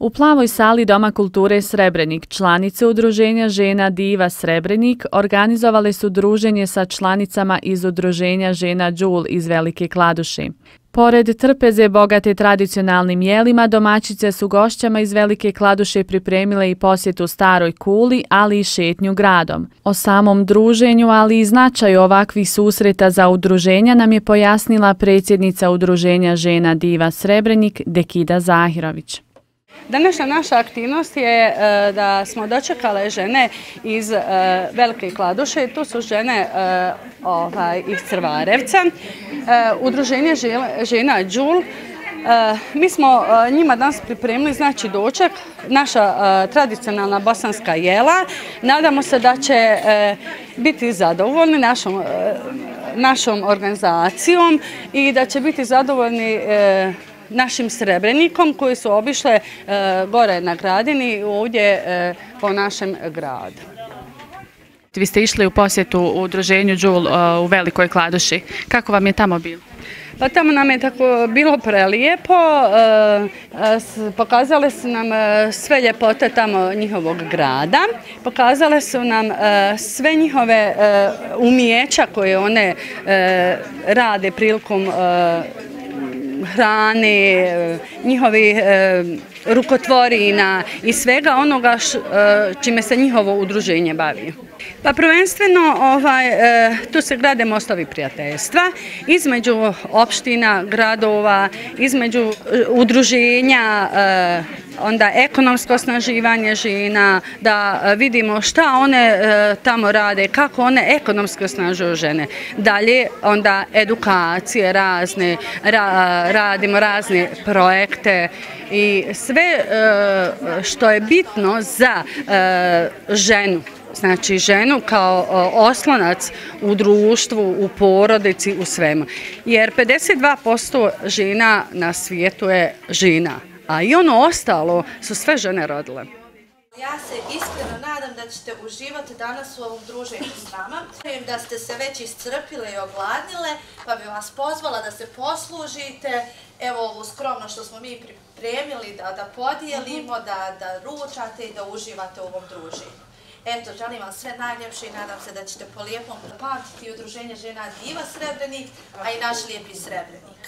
U Plavoj sali Doma kulture Srebrenik članice Udruženja žena Diva Srebrenik organizovale su druženje sa članicama iz Udruženja žena Đul iz Velike Kladuše. Pored trpeze bogate tradicionalnim jelima, domaćice su gošćama iz Velike Kladuše pripremile i posjetu Staroj Kuli, ali i šetnju gradom. O samom druženju, ali i značaju ovakvih susreta za udruženja nam je pojasnila predsjednica Udruženja žena Diva Srebrenik Dekida Zahirović. Današnja naša aktivnost je da smo dočekale žene iz Velike Kladuše. Tu su žene iz Crvarevca, Udruženje žena Đul. Mi smo njima danas pripremili doček, naša tradicionalna bosanska jela. Nadamo se da će biti zadovoljni našom organizacijom i da će biti zadovoljni našim Srebrenikom koji su obišle gore na Gradini ovdje po našem gradu. Vi ste išli u posjetu u Udruženju Đul u Velikoj Kladuši. Kako vam je tamo bilo? Pa tamo nam je tako bilo prelijepo, pokazale su nam sve ljepote tamo njihovog grada, pokazale su nam sve njihove umijeća koje one rade prilikom hrane, njihovih rukotvorina i svega onoga čime se njihovo udruženje bavi. Pa prvenstveno tu se grade mostovi prijateljstva između opština, gradova, između udruženja, onda ekonomsko osnaživanje žena, da vidimo šta one tamo rade, kako one ekonomski osnažuju žene. Dalje onda edukacije razne, radimo razne projekte i sve što je bitno za ženu. Znači ženu kao oslonac u društvu, u porodici, u svemu. Jer 52% žena na svijetu je žena, a i ono ostalo su sve žene rodile. Ja se iskreno nadam da ćete uživati danas u ovom druženju s nama. Vjerujem da ste se već iscrpile i ogladnile, pa bi vas pozvala da se poslužite. Evo ovo skromno što smo mi pripremili, da podijelimo, da ručate i da uživate u ovom druženju. Eto, želim vam sve najljepše i nadam se da ćete po lijepom pamtiti Udruženje žena Diva Srebrenik, a i naš lijepi Srebrenik.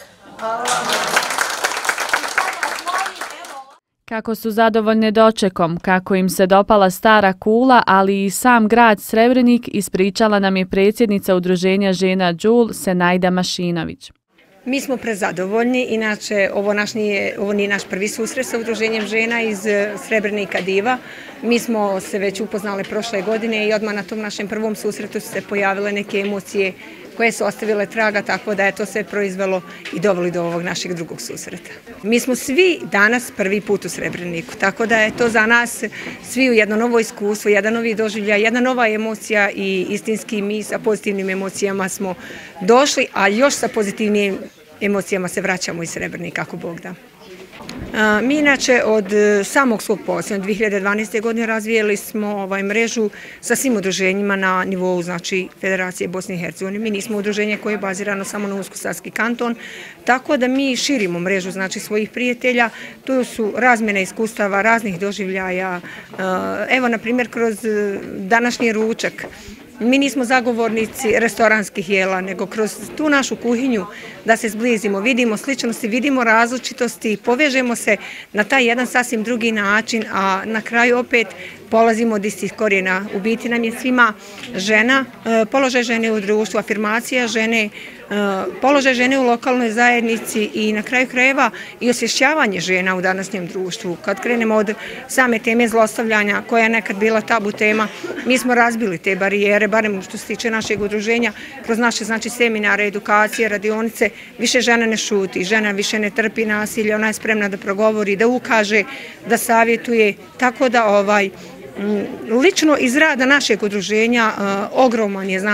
Kako su zadovoljne dočekom, kako im se dopala Stara Kula, ali i sam grad Srebrenik, ispričala nam je predsjednica Udruženja žena Đul Senajda Mašinović. Mi smo prezadovoljni, inače ovo nije naš prvi susret sa Udruženjem žena iz Srebrenika Diva. Mi smo se već upoznali prošle godine i odmah na tom našem prvom susretu su se pojavile neke emocije koje su ostavile traga, tako da je to sve proizvelo i doveli do ovog našeg drugog susreta. Mi smo svi danas prvi put u Srebreniku, tako da je to za nas svi u jedno novo iskustvo, jedan novi doživljaj, jedna nova emocija i istinski mi sa pozitivnim emocijama smo došli, a još sa pozitivnim emocijama se vraćamo iz Srebrenika, ako Bog da. Mi inače od samog svog postojanja 2012. godine razvijeli smo mrežu sa svim udruženjima na nivou Federacije Bosne i Hercegovine. Mi nismo udruženje koje je bazirano samo na Unsko-Sarski kanton, tako da mi širimo mrežu svojih prijatelja. Tu su razmjene iskustava, raznih doživljaja. Evo, na primjer, kroz današnji ručak. Mi nismo zagovornici restoranskih jela, nego kroz tu našu kuhinju da se zblizimo, vidimo sličnosti, vidimo različitosti, povežemo se na taj jedan sasvim drugi način, a na kraju opet polazimo od istih korijena. U biti nam je svima žena, položaj žene u društvu, afirmacija žene, položaj žene u lokalnoj zajednici i na kraju krajeva i osvješćavanje žena u današnjem društvu. Kad krenemo od same teme zlostavljanja, koja je nekad bila tabu tema, mi smo razbili te barijere, barem što se tiče našeg udruženja, kroz naše seminare, edukacije, radionice, više žena ne šuti, žena više ne trpi nasilje, ona je spremna da progovori, da ukaže, da savjetuje, tako da lično iz rada našeg udruženja ogroman je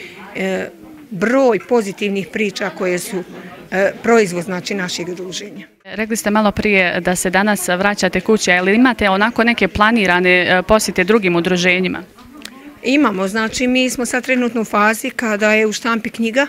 broj pozitivnih priča koje su proizvod našeg udruženja. Rekli ste malo prije da se danas vraćate kući, ali imate onako neke planirane posjete drugim udruženjima? Imamo, mi smo sad trenutno u fazi kada je u štampi knjiga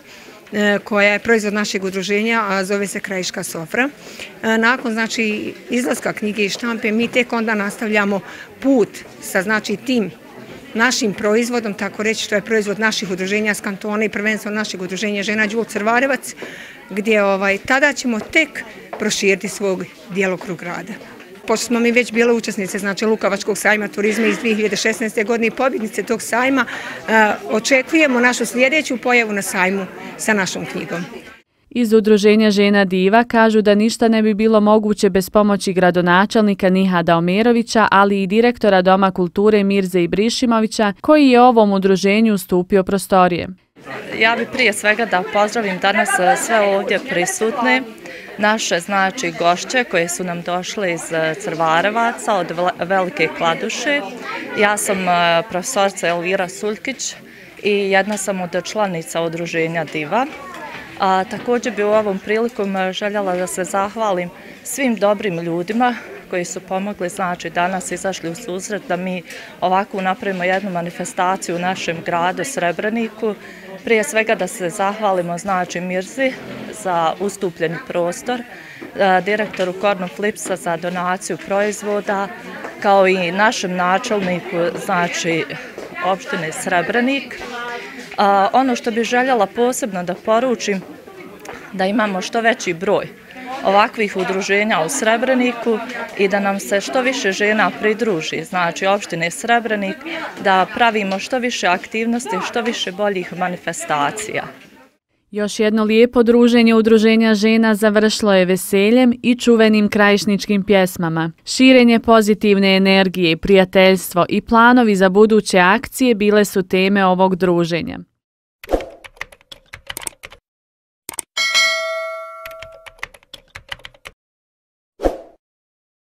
koja je proizvod našeg udruženja, a zove se Krajiška sofra. Nakon izlaska knjige iz štampe mi tek onda nastavljamo put sa tim našim proizvodom, tako reći, što je proizvod naših udruženja s kantona i prvenstveno našeg udruženja žena Đul Crvarevac, gdje tada ćemo tek proširiti svog djelokrug rada. Pošto smo mi već bile učesnice Lukavačkog sajma turizma iz 2016. godine i pobjednice tog sajma, očekujemo našu sljedeću pojavu na sajmu sa našom knjigom. Iz Udruženja žena Diva kažu da ništa ne bi bilo moguće bez pomoći gradonačelnika Nihada Omerovića, ali i direktora Doma kulture Mirze Ibrišimovića, koji je ovom udruženju ustupio prostorije. Ja bih prije svega da pozdravim danas sve ovdje prisutne, naše gošće koje su nam došle iz Crvarevaca od Velike Kladuše. Ja sam profesorica Elvira Suljkić i jedna sam od članica Udruženja Diva. Također bi u ovom prilikom željela da se zahvalim svim dobrim ljudima koji su pomogli, danas izašli u susret da mi ovako napravimo jednu manifestaciju u našem gradu Srebreniku. Prije svega da se zahvalimo Mirzi za ustupljeni prostor, direktoru Kornu Flipsa za donaciju proizvoda, kao i našem načelniku, opštine Srebrenik. Ono što bih željela posebno da poručim, da imamo što veći broj ovakvih udruženja u Srebreniku i da nam se što više žena pridruži, opštine Srebrenik, da pravimo što više aktivnosti, što više boljih manifestacija. Još jedno lijepo druženje Udruženja žena završilo je veseljem i čuvenim krajišničkim pjesmama. Širenje pozitivne energije, prijateljstvo i planovi za buduće akcije bile su teme ovog druženja.